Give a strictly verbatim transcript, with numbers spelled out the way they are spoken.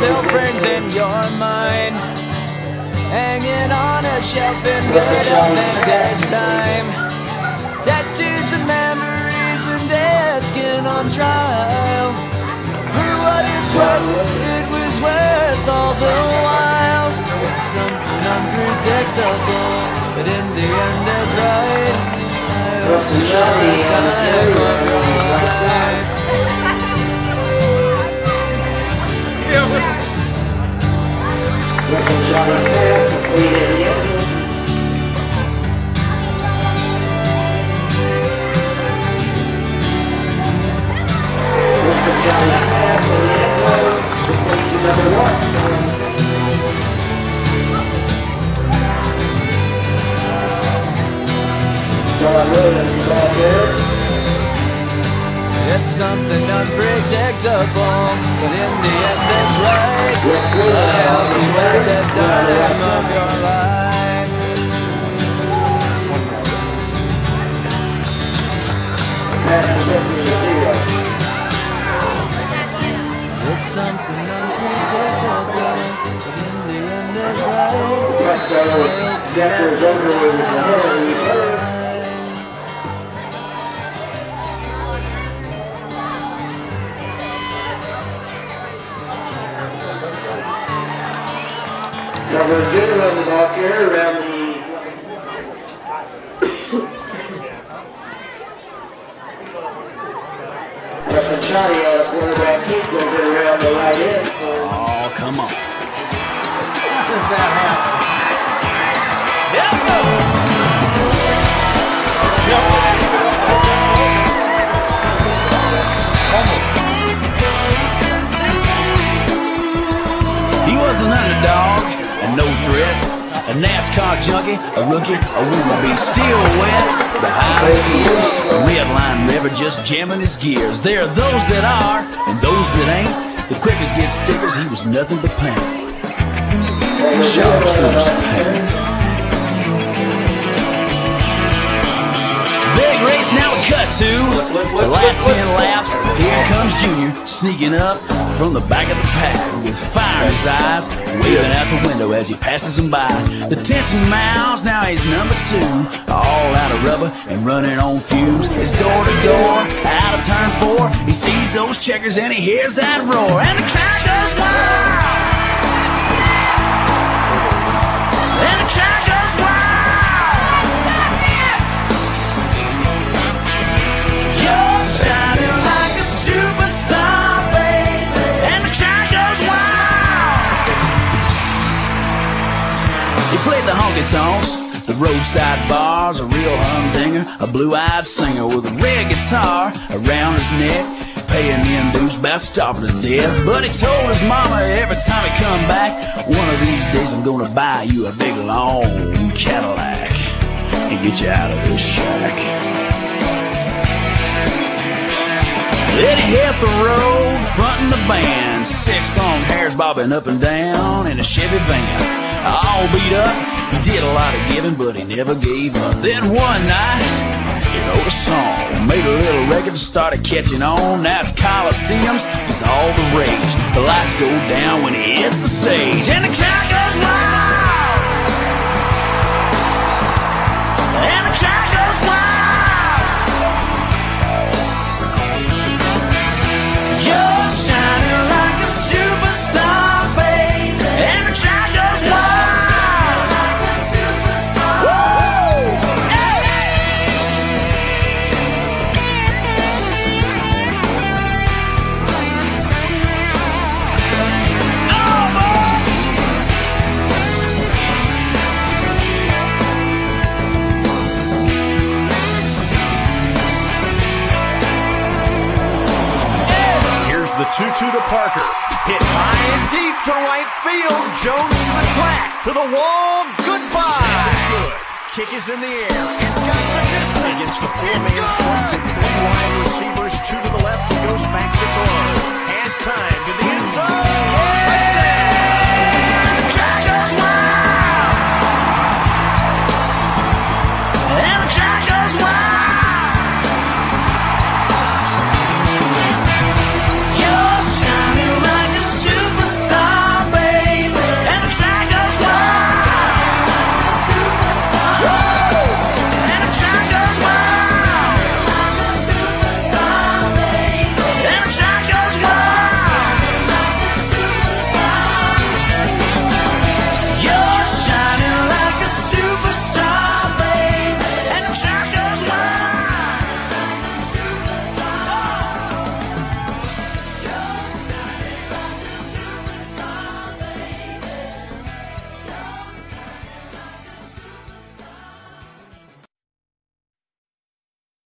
still frames in your mind, hanging on a shelf in good health and good time. Tattoos and memories and dead skin on trial. For what it's worth, it was worth all the while. It's something unpredictable, but in the end it's right. I hope you have the time of your life. It's something unpredictable, but in the end it's right. I hope you had the time of your life. It's something unpredictable, but in the end it's right. I hope you had the time of your life. Now there's a gentleman back here around the Russian County uh, quarterback kick will get around the right end. Oh, come on. How does that happen? He was an underdog and no threat, a NASCAR junkie, a rookie, a wannabe, still wet behind the ears, a red line river just jamming his gears. There are those that are and those that ain't. The quickest get stickers, he was nothing but pain. Chartreuse paint. Big race, now we cut to the last ten laps. Here comes Junior, sneaking up from the back of the pack with fire in his eyes, waving out the window as he passes him by. The tension mounts, now he's number two, all out of rubber and running on fumes. It's door to door, out of turn four. He sees those checkers and he hears that roar, and the crowd goes wild. And the crowd goes wild. Played the honky-tonks, the roadside bars, a real humdinger, a blue-eyed singer with a red guitar around his neck, paying in dues about starving to death. But he told his mama every time he come back, one of these days I'm gonna buy you a big long Cadillac and get you out of this shack. Then he hit the road, fronting the band, six long hairs bobbing up and down in a Chevy van. All beat up, he did a lot of giving, but he never gave up. Then one night, he wrote a song, made a little record, started catching on. Now it's Coliseums, he's all the rage. The lights go down when he hits the stage, and the crowd goes wild. And the crowd goes wild. You're shining like a superstar, baby. And the crowd goes wild. The two two to Parker, hit high and deep to right field. Jones to the track, to the wall, goodbye. That's good. Kick is in the air. It's got the distance. Against the four-man front with three wide receivers, two to the left. He goes back to throw. Has time to the end zone. Yeah!